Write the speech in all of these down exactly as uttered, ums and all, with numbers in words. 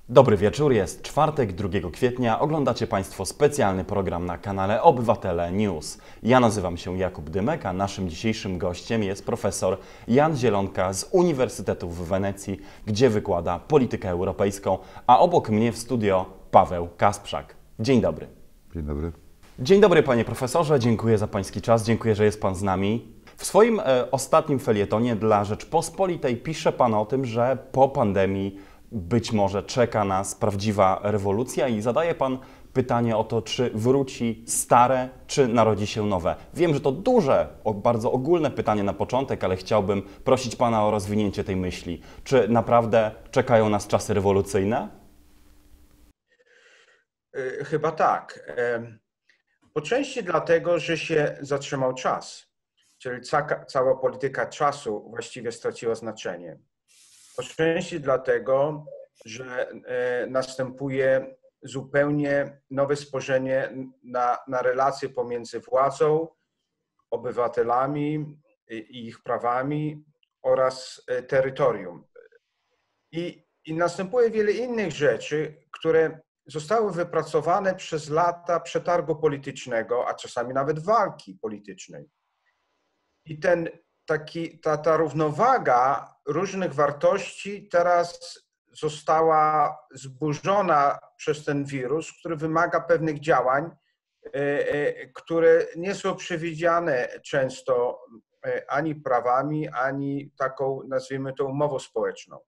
Dobry wieczór, jest czwartek, drugiego kwietnia. Oglądacie Państwo specjalny program na kanale Obywatele News. Ja nazywam się Jakub Dymek, a naszym dzisiejszym gościem jest profesor Jan Zielonka z Uniwersytetu w Wenecji, gdzie wykłada politykę europejską, a obok mnie w studio Paweł Kasprzak. Dzień dobry. Dzień dobry. Dzień dobry panie profesorze, dziękuję za pański czas, dziękuję, że jest pan z nami. W swoim e, ostatnim felietonie dla Rzeczpospolitej pisze pan o tym, że po pandemii być może czeka nas prawdziwa rewolucja i zadaje pan pytanie o to, czy wróci stare, czy narodzi się nowe. Wiem, że to duże, bardzo ogólne pytanie na początek, ale chciałbym prosić pana o rozwinięcie tej myśli. Czy naprawdę czekają nas czasy rewolucyjne? Chyba tak. Po części dlatego, że się zatrzymał czas, czyli ca cała polityka czasu właściwie straciła znaczenie. Po części dlatego, że następuje zupełnie nowe spojrzenie na, na relacje pomiędzy władzą, obywatelami i ich prawami oraz terytorium. I, i następuje wiele innych rzeczy, które zostały wypracowane przez lata przetargu politycznego, a czasami nawet walki politycznej. I ten, taki, ta, ta równowaga różnych wartości teraz została zburzona przez ten wirus, który wymaga pewnych działań, które nie są przewidziane często ani prawami, ani taką, nazwijmy to, umową społeczną.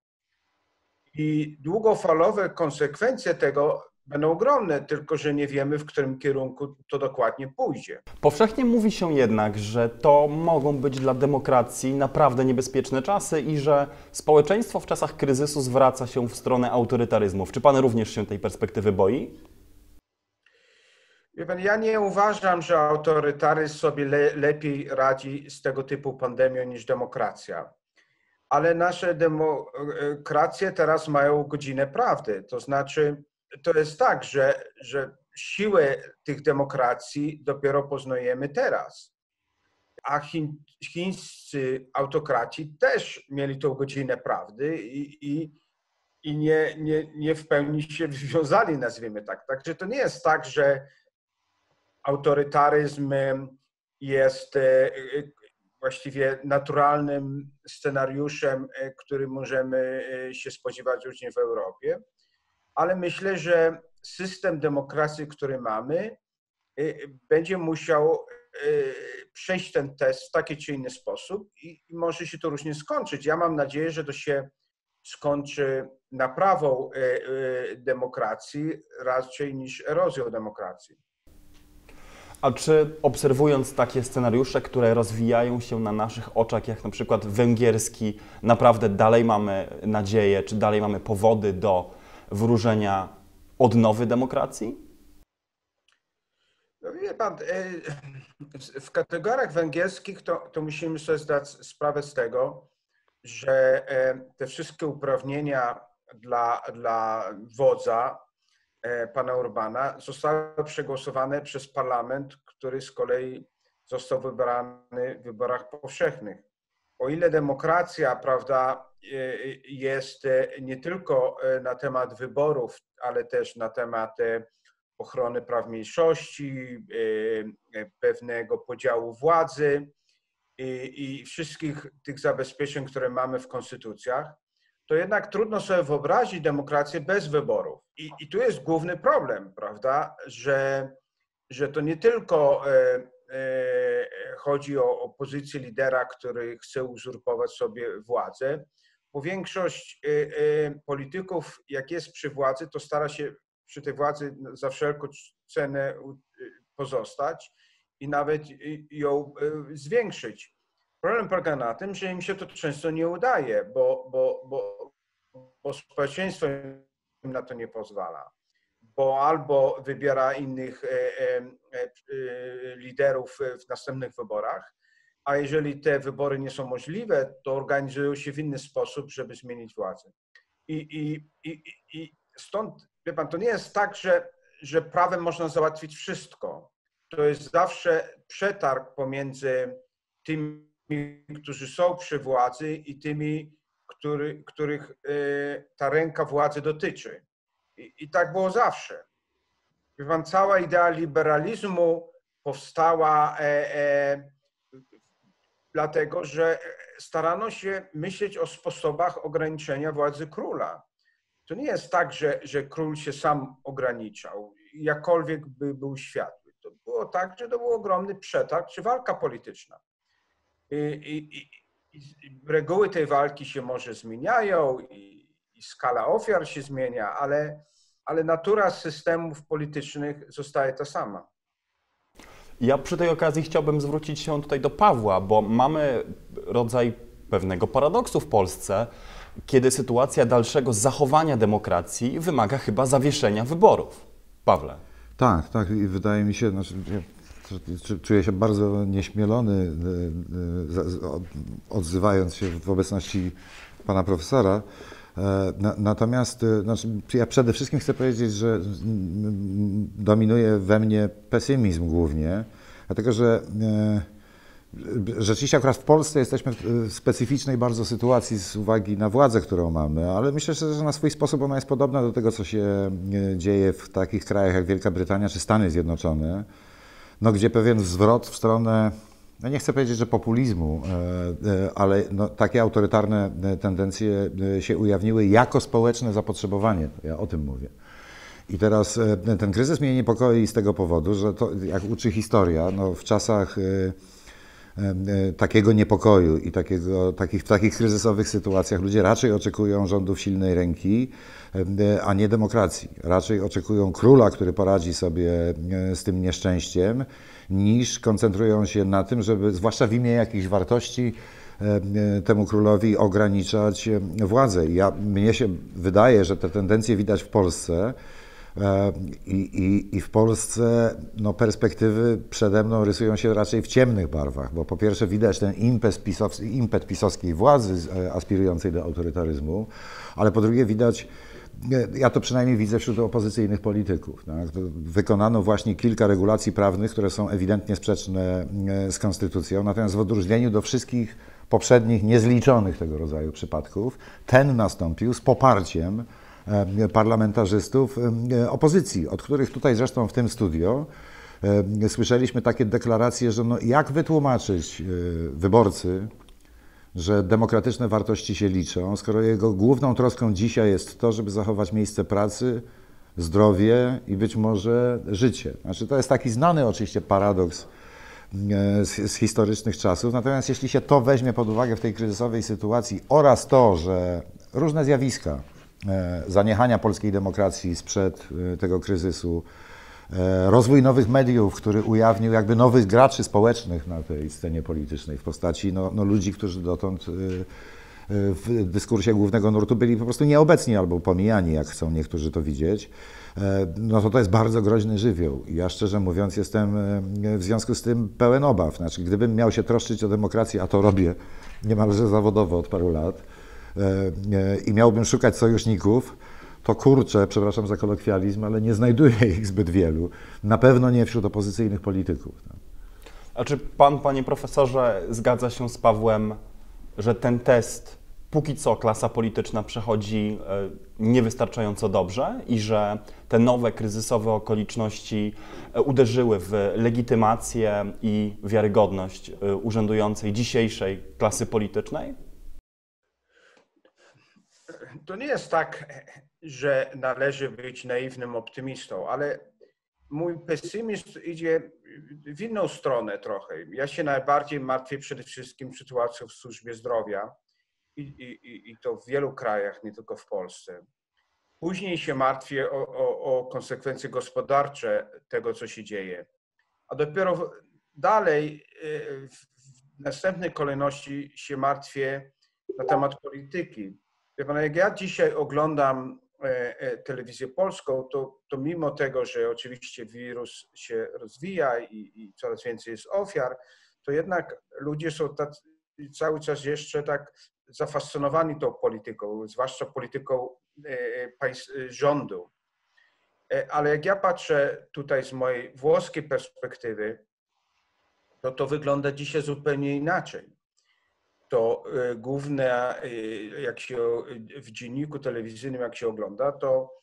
I długofalowe konsekwencje tego będą ogromne, tylko że nie wiemy, w którym kierunku to dokładnie pójdzie. Powszechnie mówi się jednak, że to mogą być dla demokracji naprawdę niebezpieczne czasy i że społeczeństwo w czasach kryzysu zwraca się w stronę autorytaryzmów. Czy pan również się tej perspektywy boi? Wie pan, ja nie uważam, że autorytaryzm sobie le lepiej radzi z tego typu pandemią niż demokracja. Ale nasze demokracje teraz mają godzinę prawdy. To znaczy, to jest tak, że, że siłę tych demokracji dopiero poznajemy teraz. A chiń, chińscy autokraci też mieli tą godzinę prawdy i, i, i nie, nie, nie w pełni się wywiązali, nazwijmy tak. Także to nie jest tak, że autorytaryzm jest właściwie naturalnym scenariuszem, który możemy się spodziewać różnie w Europie, ale myślę, że system demokracji, który mamy, będzie musiał przejść ten test w taki czy inny sposób i może się to różnie skończyć. Ja mam nadzieję, że to się skończy naprawą demokracji raczej niż erozją demokracji. A czy obserwując takie scenariusze, które rozwijają się na naszych oczach, jak na przykład węgierski, naprawdę dalej mamy nadzieję, czy dalej mamy powody do wróżenia odnowy demokracji? No wie pan, w kategoriach węgierskich to, to musimy sobie zdać sprawę z tego, że te wszystkie uprawnienia dla, dla wodza, pana Orbana, zostały przegłosowane przez parlament, który z kolei został wybrany w wyborach powszechnych. O ile demokracja, prawda, jest nie tylko na temat wyborów, ale też na temat ochrony praw mniejszości, pewnego podziału władzy i, i wszystkich tych zabezpieczeń, które mamy w konstytucjach, to jednak trudno sobie wyobrazić demokrację bez wyborów. I, i tu jest główny problem, prawda, że, że to nie tylko e, e, chodzi o, o pozycję lidera, który chce uzurpować sobie władzę, bo większość e, e, polityków, jak jest przy władzy, to stara się przy tej władzy za wszelką cenę pozostać i nawet ją zwiększyć. Problem polega na tym, że im się to często nie udaje, bo, bo, bo, bo społeczeństwo im na to nie pozwala. Bo albo wybiera innych liderów w następnych wyborach, a jeżeli te wybory nie są możliwe, to organizują się w inny sposób, żeby zmienić władzę. I, i, i, i stąd, wie pan, to nie jest tak, że, że prawem można załatwić wszystko. To jest zawsze przetarg pomiędzy tymi, którzy są przy władzy i tymi, który, których ta ręka władzy dotyczy. I, i tak było zawsze. Wie pan, cała idea liberalizmu powstała e, e, dlatego, że starano się myśleć o sposobach ograniczenia władzy króla. To nie jest tak, że, że król się sam ograniczał, jakkolwiek by był światły. To było tak, że to był ogromny przetarg czy walka polityczna. I, i, i, i reguły tej walki się może zmieniają i, i skala ofiar się zmienia, ale, ale natura systemów politycznych zostaje ta sama. Ja przy tej okazji chciałbym zwrócić się tutaj do Pawła, bo mamy rodzaj pewnego paradoksu w Polsce, kiedy sytuacja dalszego zachowania demokracji wymaga chyba zawieszenia wyborów. Pawle. Tak, tak i wydaje mi się, znaczy, ja czuję się bardzo nieśmielony, odzywając się w obecności pana profesora. Natomiast znaczy, ja przede wszystkim chcę powiedzieć, że dominuje we mnie pesymizm głównie, dlatego że rzeczywiście akurat w Polsce jesteśmy w specyficznej bardzo sytuacji z uwagi na władzę, którą mamy, ale myślę, że na swój sposób ona jest podobna do tego, co się dzieje w takich krajach jak Wielka Brytania czy Stany Zjednoczone, no, gdzie pewien zwrot w stronę, no nie chcę powiedzieć, że populizmu, ale no, takie autorytarne tendencje się ujawniły jako społeczne zapotrzebowanie. Ja o tym mówię. I teraz ten kryzys mnie niepokoi z tego powodu, że to, jak uczy historia, no, w czasach takiego niepokoju i takiego, takich, w takich kryzysowych sytuacjach ludzie raczej oczekują rządów silnej ręki, a nie demokracji. Raczej oczekują króla, który poradzi sobie z tym nieszczęściem, niż koncentrują się na tym, żeby zwłaszcza w imię jakichś wartości temu królowi ograniczać władzę. Ja, mnie się wydaje, że te tendencje widać w Polsce. I, i, I w Polsce no, perspektywy przede mną rysują się raczej w ciemnych barwach, bo po pierwsze widać ten impet, pisows, impet pisowskiej władzy aspirującej do autorytaryzmu, ale po drugie widać, ja to przynajmniej widzę wśród opozycyjnych polityków. Tak? Wykonano właśnie kilka regulacji prawnych, które są ewidentnie sprzeczne z konstytucją, natomiast w odróżnieniu do wszystkich poprzednich niezliczonych tego rodzaju przypadków, ten nastąpił z poparciem parlamentarzystów opozycji, od których tutaj zresztą w tym studio słyszeliśmy takie deklaracje, że no jak wytłumaczyć wyborcy, że demokratyczne wartości się liczą, skoro jego główną troską dzisiaj jest to, żeby zachować miejsce pracy, zdrowie i być może życie. Znaczy, to jest taki znany oczywiście paradoks z, z historycznych czasów, natomiast jeśli się to weźmie pod uwagę w tej kryzysowej sytuacji oraz to, że różne zjawiska zaniechania polskiej demokracji sprzed tego kryzysu, rozwój nowych mediów, który ujawnił jakby nowych graczy społecznych na tej scenie politycznej w postaci no, no ludzi, którzy dotąd w dyskursie głównego nurtu byli po prostu nieobecni albo pomijani, jak chcą niektórzy to widzieć, no to to jest bardzo groźny żywioł. Ja szczerze mówiąc jestem w związku z tym pełen obaw. Znaczy, gdybym miał się troszczyć o demokrację, a to robię niemalże zawodowo od paru lat, i miałbym szukać sojuszników, to kurczę, przepraszam za kolokwializm, ale nie znajduję ich zbyt wielu. Na pewno nie wśród opozycyjnych polityków. A czy pan, panie profesorze, zgadza się z Pawłem, że ten test póki co klasa polityczna przechodzi niewystarczająco dobrze i że te nowe kryzysowe okoliczności uderzyły w legitymację i wiarygodność urzędującej dzisiejszej klasy politycznej? To nie jest tak, że należy być naiwnym optymistą, ale mój pesymizm idzie w inną stronę trochę. Ja się najbardziej martwię przede wszystkim sytuacją w służbie zdrowia i, i, i to w wielu krajach, nie tylko w Polsce. Później się martwię o, o, o konsekwencje gospodarcze tego, co się dzieje. A dopiero dalej, w następnej kolejności się martwię na temat polityki. Jak ja dzisiaj oglądam telewizję polską, to, to mimo tego, że oczywiście wirus się rozwija i, i coraz więcej jest ofiar, to jednak ludzie są tak, cały czas jeszcze tak zafascynowani tą polityką, zwłaszcza polityką państw, rządu. Ale jak ja patrzę tutaj z mojej włoskiej perspektywy, to to wygląda dzisiaj zupełnie inaczej. To główne, jak się w dzienniku telewizyjnym, jak się ogląda, to,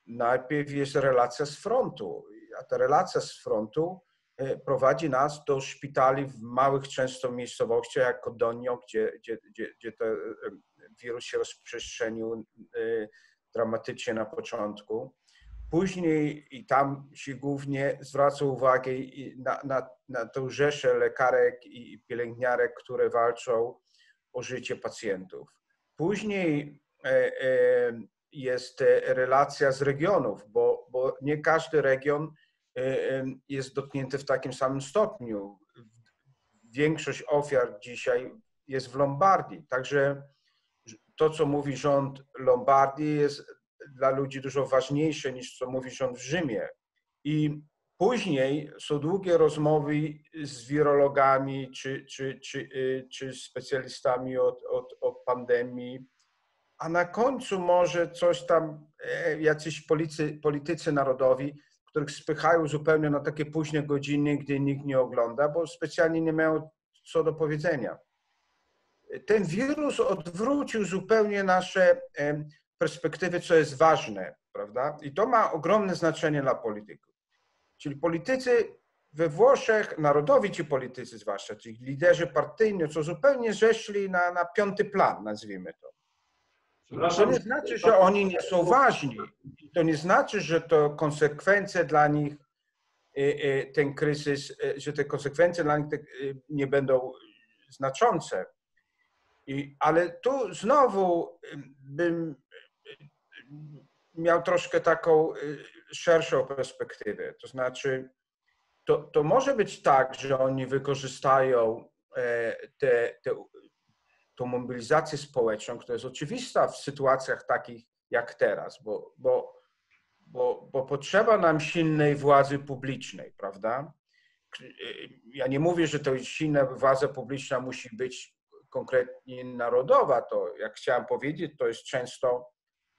najpierw jest relacja z frontu, a ta relacja z frontu prowadzi nas do szpitali w małych często miejscowościach jak Kodonio, gdzie, gdzie, gdzie, gdzie ten wirus się rozprzestrzenił dramatycznie na początku. Później i tam się głównie zwraca uwagę na, na, na tą rzeszę lekarek i pielęgniarek, które walczą o życie pacjentów. Później jest relacja z regionów, bo, bo nie każdy region jest dotknięty w takim samym stopniu. Większość ofiar dzisiaj jest w Lombardii, także to, co mówi rząd Lombardii, jest dla ludzi dużo ważniejsze niż co mówi rząd w Rzymie. I później są długie rozmowy z wirologami czy, czy, czy, czy specjalistami od, od, od pandemii, a na końcu może coś tam, jacyś politycy, politycy narodowi, których spychają zupełnie na takie późne godziny, gdy nikt nie ogląda, bo specjalnie nie mają co do powiedzenia. Ten wirus odwrócił zupełnie nasze perspektywy, co jest ważne, prawda? I to ma ogromne znaczenie dla polityków. Czyli politycy we Włoszech, narodowi ci politycy zwłaszcza, czyli liderzy partyjni, co zupełnie zeszli na, na piąty plan, nazwijmy to. To nie znaczy, że oni nie są ważni. To nie znaczy, że to konsekwencje dla nich, ten kryzys, że te konsekwencje dla nich nie będą znaczące. I, ale tu znowu bym miał troszkę taką szerszą perspektywę. To znaczy, to, to może być tak, że oni wykorzystają te, te, tą mobilizację społeczną, która jest oczywista w sytuacjach takich jak teraz, bo, bo, bo, bo potrzeba nam silnej władzy publicznej, prawda? Ja nie mówię, że to silna władza publiczna musi być konkretnie narodowa, to jak chciałem powiedzieć, to jest często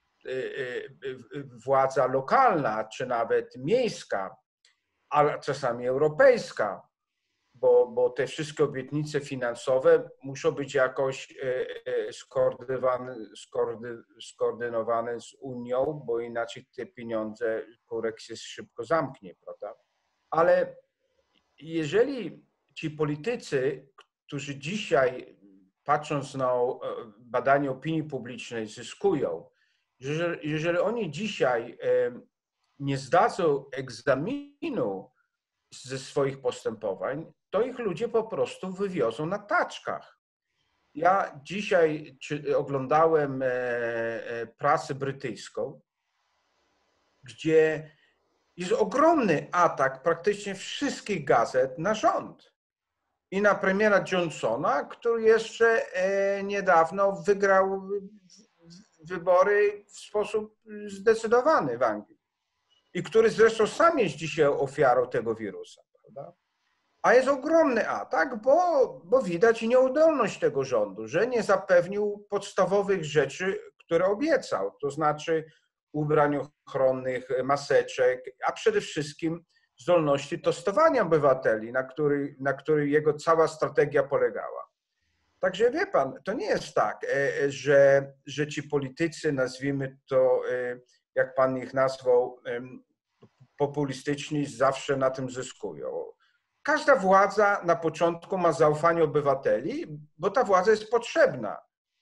władza lokalna, czy nawet miejska, ale czasami europejska, bo, bo te wszystkie obietnice finansowe muszą być jakoś skoordynowane, skoordynowane z Unią, bo inaczej te pieniądze koreks się szybko zamknie, prawda? Ale jeżeli ci politycy, którzy dzisiaj, patrząc na badanie opinii publicznej, zyskują, jeżeli, jeżeli oni dzisiaj nie zdadzą egzaminu ze swoich postępowań, to ich ludzie po prostu wywiozą na taczkach. Ja dzisiaj oglądałem prasę brytyjską, gdzie jest ogromny atak praktycznie wszystkich gazet na rząd i na premiera Johnsona, który jeszcze niedawno wygrał wybory w sposób zdecydowany w Anglii i który zresztą sam jest dzisiaj ofiarą tego wirusa, prawda? A jest ogromny atak, bo, bo widać nieudolność tego rządu, że nie zapewnił podstawowych rzeczy, które obiecał, to znaczy ubrań ochronnych, maseczek, a przede wszystkim zdolności testowania obywateli, na której na który jego cała strategia polegała. Także wie pan, to nie jest tak, że, że ci politycy, nazwijmy to, jak pan ich nazwał, populistyczni, zawsze na tym zyskują. Każda władza na początku ma zaufanie obywateli, bo ta władza jest potrzebna.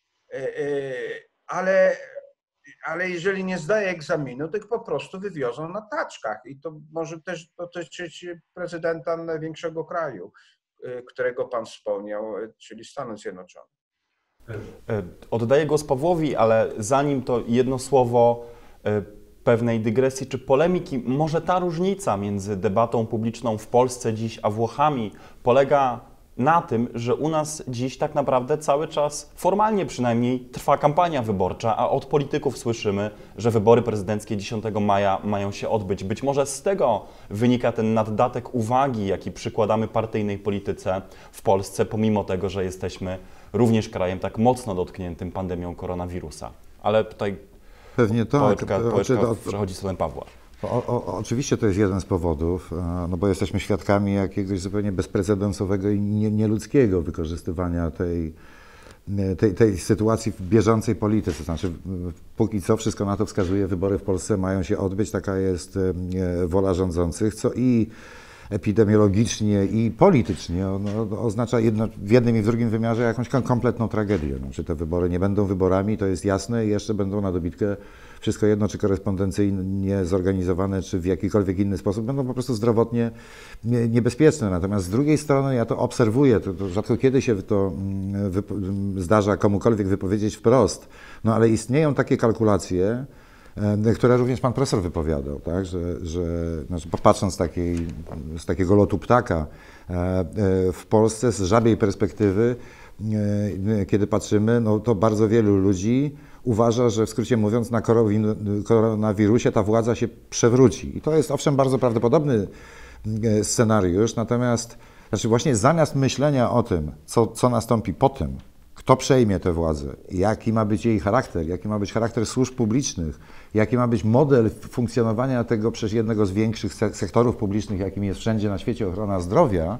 Ale, ale jeżeli nie zdaje egzaminu, to ich po prostu wywiozą na taczkach. I to może też dotyczyć prezydenta największego kraju, którego pan wspomniał, czyli Stanów Zjednoczonych. Oddaję głos Pawłowi, ale zanim to jedno słowo pewnej dygresji czy polemiki. Może ta różnica między debatą publiczną w Polsce dziś a Włochami polega na tym, że u nas dziś tak naprawdę cały czas, formalnie przynajmniej, trwa kampania wyborcza, a od polityków słyszymy, że wybory prezydenckie dziesiątego maja mają się odbyć. Być może z tego wynika ten naddatek uwagi, jaki przykładamy partyjnej polityce w Polsce, pomimo tego, że jesteśmy również krajem tak mocno dotkniętym pandemią koronawirusa. Ale tutaj pewnie tak. Połeczka, połeczka przechodzi słowem Pawła. O, o, oczywiście to jest jeden z powodów, no bo jesteśmy świadkami jakiegoś zupełnie bezprecedensowego i nie, nieludzkiego wykorzystywania tej, tej, tej sytuacji w bieżącej polityce. Znaczy, póki co wszystko na to wskazuje, wybory w Polsce mają się odbyć, taka jest wola rządzących, co i epidemiologicznie i politycznie no, oznacza jedno, w jednym i w drugim wymiarze jakąś kompletną tragedię. Znaczy, te wybory nie będą wyborami, to jest jasne, i jeszcze będą na dobitkę wszystko jedno, czy korespondencyjnie zorganizowane, czy w jakikolwiek inny sposób, będą po prostu zdrowotnie niebezpieczne. Natomiast z drugiej strony ja to obserwuję, to, to rzadko kiedy się to zdarza komukolwiek wypowiedzieć wprost, no ale istnieją takie kalkulacje, które również pan profesor wypowiadał, tak? że, że znaczy patrząc z, takiej, z takiego lotu ptaka w Polsce, z żabiej perspektywy, kiedy patrzymy, no to bardzo wielu ludzi uważa, że w skrócie mówiąc na koronawirusie ta władza się przewróci. I to jest owszem bardzo prawdopodobny scenariusz, natomiast znaczy właśnie zamiast myślenia o tym, co, co nastąpi po tym, kto przejmie tę władzę, jaki ma być jej charakter, jaki ma być charakter służb publicznych, jaki ma być model funkcjonowania tego przez jednego z większych sektorów publicznych, jakim jest wszędzie na świecie ochrona zdrowia,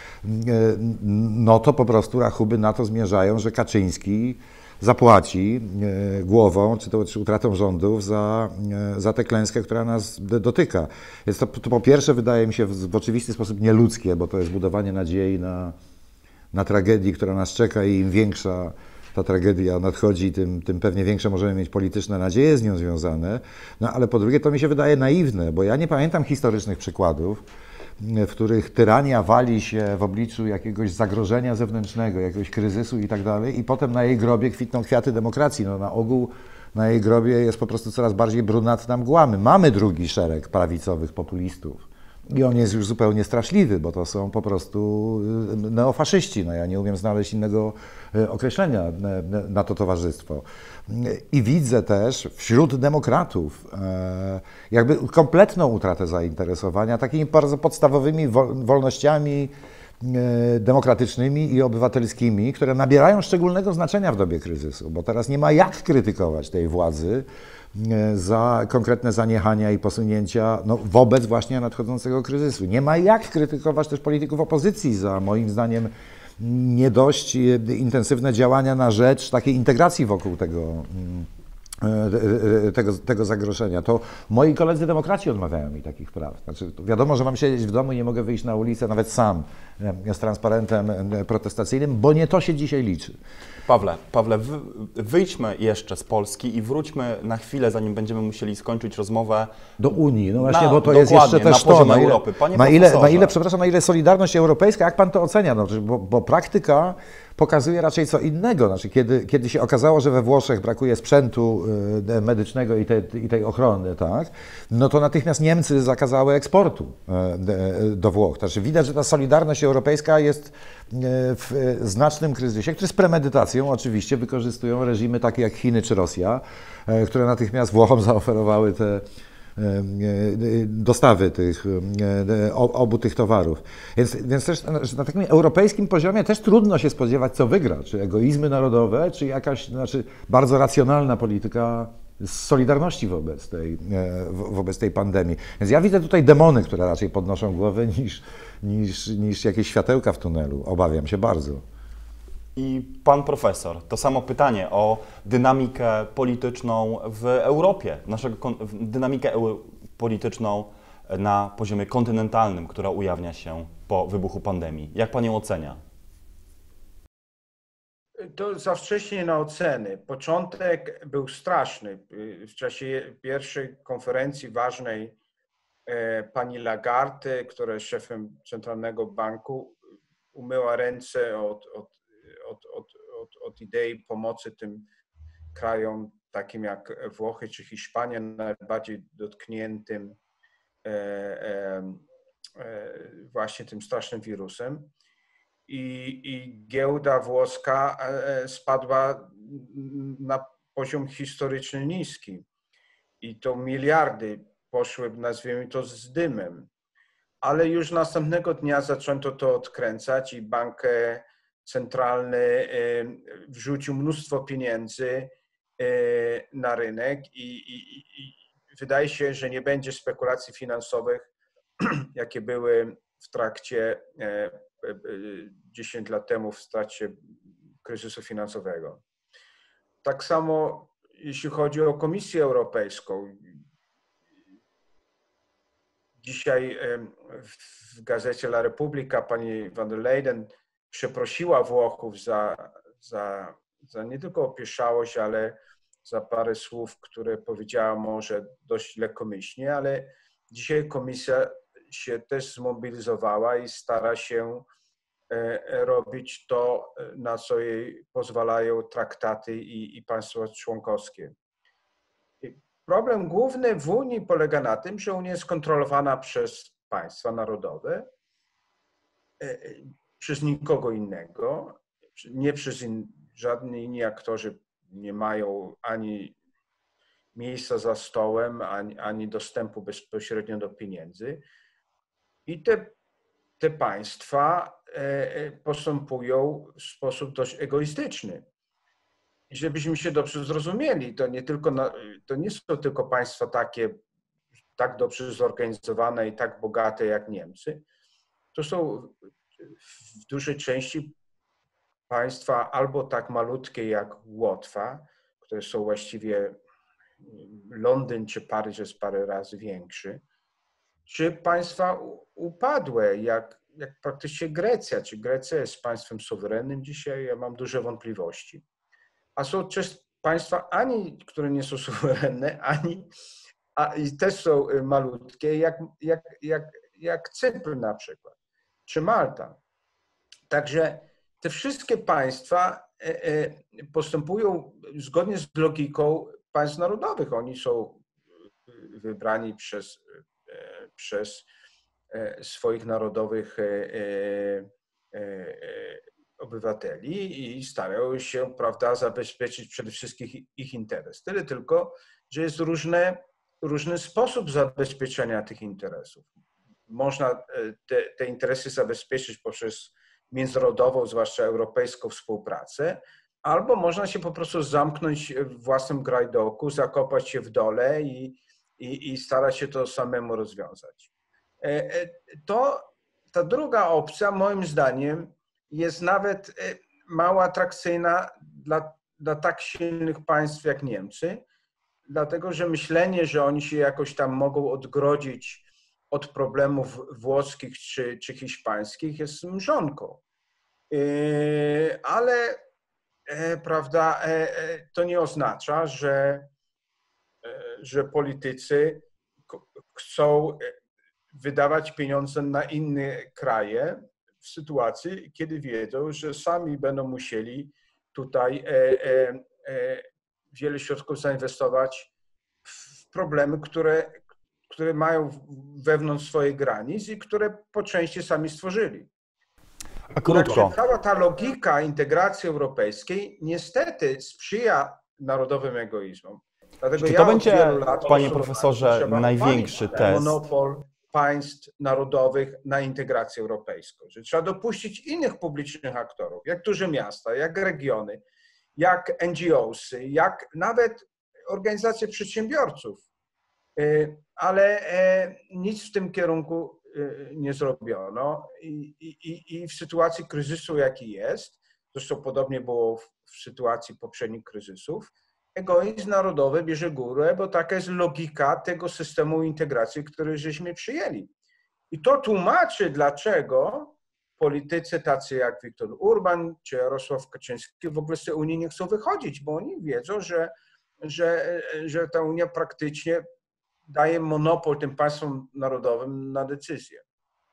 no to po prostu rachuby na to zmierzają, że Kaczyński zapłaci głową, czy to czy utratą rządów za, za tę klęskę, która nas dotyka. Jest to, to po pierwsze wydaje mi się w, w oczywisty sposób nieludzkie, bo to jest budowanie nadziei na, na tragedii, która nas czeka, i im większa ta tragedia nadchodzi, tym, tym pewnie większe możemy mieć polityczne nadzieje z nią związane. No ale po drugie to mi się wydaje naiwne, bo ja nie pamiętam historycznych przykładów, w których tyrania wali się w obliczu jakiegoś zagrożenia zewnętrznego, jakiegoś kryzysu i tak dalej, i potem na jej grobie kwitną kwiaty demokracji. No, na ogół na jej grobie jest po prostu coraz bardziej brunatna mgła. My mamy drugi szereg prawicowych populistów i on jest już zupełnie straszliwy, bo to są po prostu neofaszyści. No, ja nie umiem znaleźć innego określenia na to towarzystwo. I widzę też wśród demokratów jakby kompletną utratę zainteresowania takimi bardzo podstawowymi wolnościami demokratycznymi i obywatelskimi, które nabierają szczególnego znaczenia w dobie kryzysu, bo teraz nie ma jak krytykować tej władzy za konkretne zaniechania i posunięcia no, wobec właśnie nadchodzącego kryzysu. Nie ma jak krytykować też polityków opozycji za, moim zdaniem, nie dość intensywne działania na rzecz takiej integracji wokół tego, tego, tego zagrożenia. To moi koledzy demokraci odmawiają mi takich praw. Znaczy, wiadomo, że mam siedzieć w domu i nie mogę wyjść na ulicę nawet sam z transparentem protestacyjnym, bo nie to się dzisiaj liczy. Pawle, Pawle, wyjdźmy jeszcze z Polski i wróćmy na chwilę, zanim będziemy musieli skończyć rozmowę do Unii. No właśnie, na, bo to jest jeszcze też to, na ile, Europy. Panie na, ile, na ile, przepraszam, na ile solidarność europejska, jak pan to ocenia? No, bo, bo praktyka pokazuje raczej co innego. Znaczy, kiedy, kiedy się okazało, że we Włoszech brakuje sprzętu medycznego i, te, i tej ochrony, tak, no to natychmiast Niemcy zakazały eksportu do Włoch. Znaczy, widać, że ta solidarność europejska jest w znacznym kryzysie, który z premedytacją oczywiście wykorzystują reżimy takie jak Chiny czy Rosja, które natychmiast Włochom zaoferowały te dostawy tych, obu tych towarów. Więc, więc też na takim europejskim poziomie też trudno się spodziewać, co wygra, czy egoizmy narodowe, czy jakaś znaczy, bardzo racjonalna polityka solidarności wobec tej, wobec tej pandemii. Więc ja widzę tutaj demony, które raczej podnoszą głowę niż, niż, niż jakieś światełka w tunelu. Obawiam się bardzo. I pan profesor, to samo pytanie o dynamikę polityczną w Europie, naszego, dynamikę polityczną na poziomie kontynentalnym, która ujawnia się po wybuchu pandemii. Jak pan ją ocenia? To za wcześnie na oceny. Początek był straszny. W czasie pierwszej konferencji ważnej pani Lagarde, która jest szefem Centralnego Banku, umyła ręce od, od, od, od, od, od idei pomocy tym krajom takim jak Włochy czy Hiszpania, najbardziej dotkniętym e, e, e, właśnie tym strasznym wirusem. I, i giełda włoska spadła na poziom historyczny niski. I to miliardy poszły, nazwijmy to, z dymem. Ale już następnego dnia zaczęto to odkręcać i bank centralny wrzucił mnóstwo pieniędzy na rynek i, i, i wydaje się, że nie będzie spekulacji finansowych, jakie były w trakcie dziesięć lat temu w trakcie kryzysu finansowego. Tak samo jeśli chodzi o Komisję Europejską. Dzisiaj w gazecie La Repubblica pani von der Leyen przeprosiła Włochów za, za, za nie tylko opieszałość, ale za parę słów, które powiedziała może dość lekkomyślnie, ale dzisiaj Komisja się też zmobilizowała i stara się robić to, na co jej pozwalają traktaty i, i państwa członkowskie. Problem główny w Unii polega na tym, że Unia jest kontrolowana przez państwa narodowe, przez nikogo innego, nie przez in, żadni inni aktorzy nie mają ani miejsca za stołem, ani, ani dostępu bezpośrednio do pieniędzy. I te, te państwa postępują w sposób dość egoistyczny. I żebyśmy się dobrze zrozumieli, to nie, tylko na, to nie są tylko państwa takie, tak dobrze zorganizowane i tak bogate jak Niemcy. To są w dużej części państwa albo tak malutkie jak Łotwa, które są właściwie, Londyn czy Paryż jest parę razy większy, czy państwa upadłe, jak, jak praktycznie Grecja. Czy Grecja jest państwem suwerennym dzisiaj? Ja mam duże wątpliwości. A są też państwa, ani które nie są suwerenne, ani a, i też są malutkie, jak, jak, jak, jak Cypr na przykład, czy Malta. Także te wszystkie państwa postępują zgodnie z logiką państw narodowych. Oni są wybrani przez, przez swoich narodowych obywateli i starają się, prawda, zabezpieczyć przede wszystkim ich interes. Tyle tylko, że jest różne, różny sposób zabezpieczenia tych interesów. Można te, te interesy zabezpieczyć poprzez międzynarodową, zwłaszcza europejską współpracę, albo można się po prostu zamknąć w własnym grajdołku, zakopać się w dole i, i, i starać się to samemu rozwiązać. To, ta druga opcja, moim zdaniem, jest nawet mało atrakcyjna dla, dla tak silnych państw jak Niemcy, dlatego że myślenie, że oni się jakoś tam mogą odgrodzić od problemów włoskich czy, czy hiszpańskich jest mrzonką. Ale prawda, to nie oznacza, że, że politycy chcą wydawać pieniądze na inne kraje w sytuacji, kiedy wiedzą, że sami będą musieli tutaj wiele środków zainwestować w problemy, które, które mają wewnątrz swoich granic i które po części sami stworzyli. A krótko. Także cała ta logika integracji europejskiej niestety sprzyja narodowym egoizmom. Dlatego Czy to ja będzie, lat panie profesorze, największy test? Monopol państw narodowych na integrację europejską. Że trzeba dopuścić innych publicznych aktorów, jak duże miasta, jak regiony, jak N G O sy, jak nawet organizacje przedsiębiorców. Ale nic w tym kierunku nie zrobiono i, i, i w sytuacji kryzysu, jaki jest, zresztą podobnie było w, w sytuacji poprzednich kryzysów, egoizm narodowy bierze górę, bo taka jest logika tego systemu integracji, który żeśmy przyjęli. I to tłumaczy, dlaczego politycy tacy jak Viktor Orban czy Jarosław Kaczyński w ogóle z tej Unii nie chcą wychodzić, bo oni wiedzą, że, że, że ta Unia praktycznie daje monopol tym państwom narodowym na decyzje.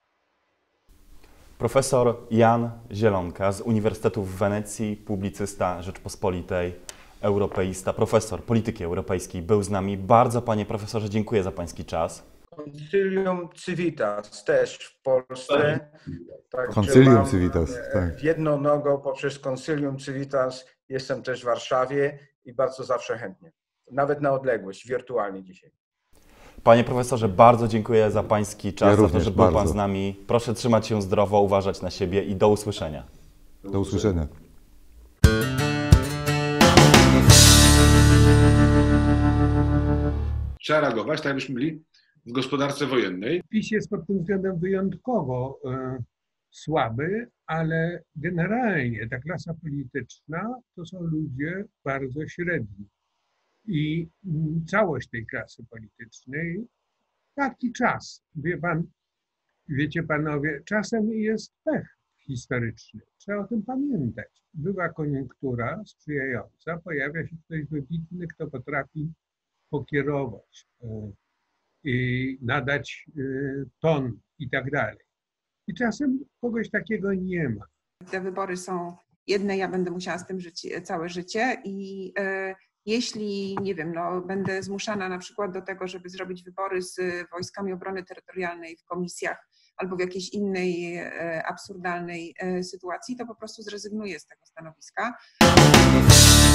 Profesor Jan Zielonka z Uniwersytetu w Wenecji, publicysta Rzeczpospolitej, europeista, profesor polityki europejskiej był z nami. Bardzo, panie profesorze, dziękuję za pański czas. Concilium Civitas też w Polsce. Tak, Concilium Civitas, tak. Jedną nogą poprzez Concilium Civitas jestem też w Warszawie i bardzo zawsze chętnie. Nawet na odległość, wirtualnie dzisiaj. Panie profesorze, bardzo dziękuję za pański czas, ja za to, że był bardzo. pan z nami. Proszę trzymać się zdrowo, uważać na siebie i do usłyszenia. Do usłyszenia. Trzeba reagować, tak byśmy byli w gospodarce wojennej. PiS jest pod tym względem wyjątkowo słaby, ale generalnie ta klasa polityczna to są ludzie bardzo średni. I całość tej klasy politycznej, taki czas, wie pan, wiecie panowie, czasem jest pech historyczny. Trzeba o tym pamiętać. Była koniunktura sprzyjająca, pojawia się ktoś wybitny, kto potrafi pokierować i nadać ton i tak dalej. I czasem kogoś takiego nie ma. Te wybory są jedne, ja będę musiała z tym żyć całe życie i y, jeśli, nie wiem, no, będę zmuszana na przykład do tego, żeby zrobić wybory z Wojskami Obrony Terytorialnej w komisjach albo w jakiejś innej y, absurdalnej y, sytuacji, to po prostu zrezygnuję z tego stanowiska.